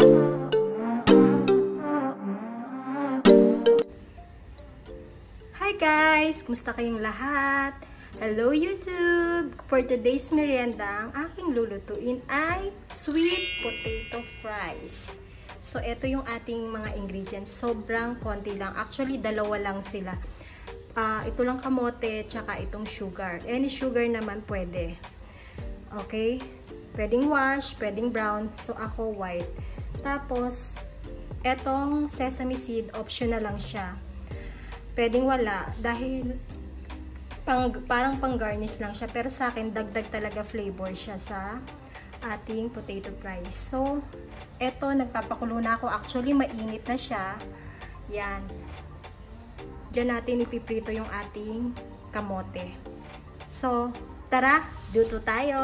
Hi guys! Kumusta kayong lahat? Hello YouTube! For today's merienda, ang aking lulutuin ay sweet potato fries. So, ito yung ating mga ingredients. Sobrang konti lang. Actually, dalawa lang sila. Ito lang kamote, tsaka itong sugar. Any sugar naman pwede. Okay? Pwedeng wash, pwedeng brown. So, ako white. Tapos, etong sesame seed, optional lang siya. Pwedeng wala. Dahil, parang pang-garnish lang siya. Pero sa akin, dagdag talaga flavor siya sa ating potato fries. So, eto, nagpapakulo na ako. Actually, mainit na siya. Yan. Diyan natin ipiprito yung ating kamote. So, tara, luto tayo!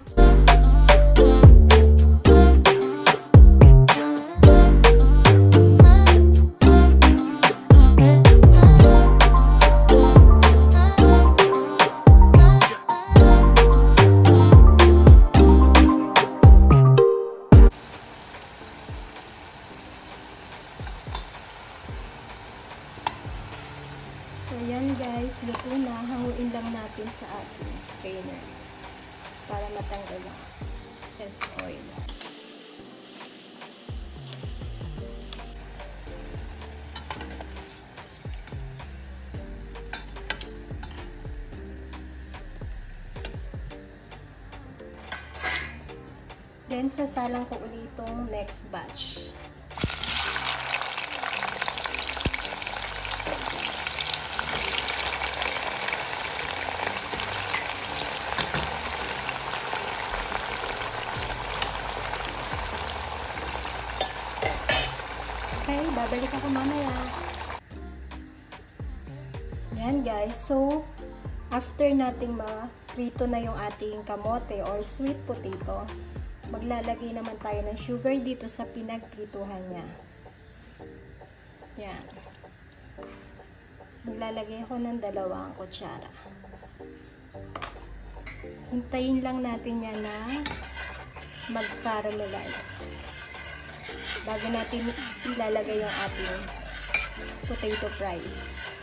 So, yan guys, luto na. Hanguin lang natin sa ating strainer para matanggal ang excess oil. Then, sasalang ko ulit itong next batch. Okay, babalik ako mamaya. Yan guys, so after nating ma-prito na yung ating kamote or sweet potato, maglalagay naman tayo ng sugar dito sa pinagprituhan niya. Yan. Maglalagay ako ng 2 kutsara. Hintayin lang natin yan na mag-caramelize bago natin ilalagay yung ating potato fries.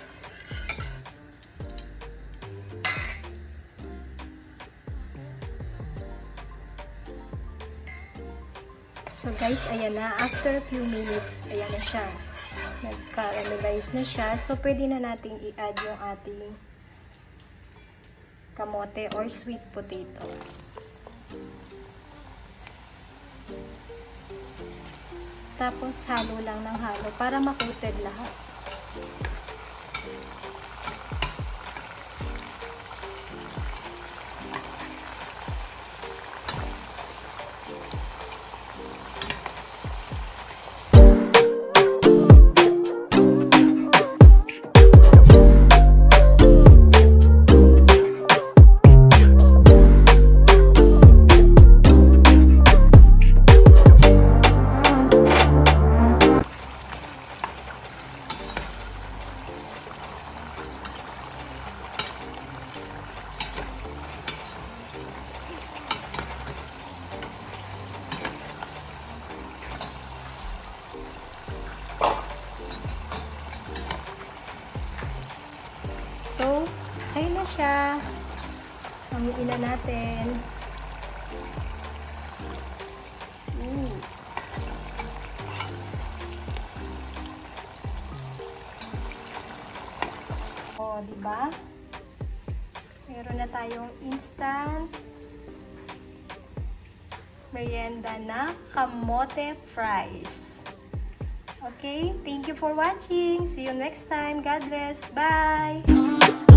So guys, ayan na. After a few minutes, ayan na siya. Nag-caramelize na siya. So, pwede na natin i-add yung ating kamote or sweet potato. Tapos, halo lang ng halo para ma-coated lahat. So, ayun na siya. Hamuin na natin. O, diba? Meron na tayong instant merienda na kamote fries. Okay? Thank you for watching. See you next time. God bless. Bye!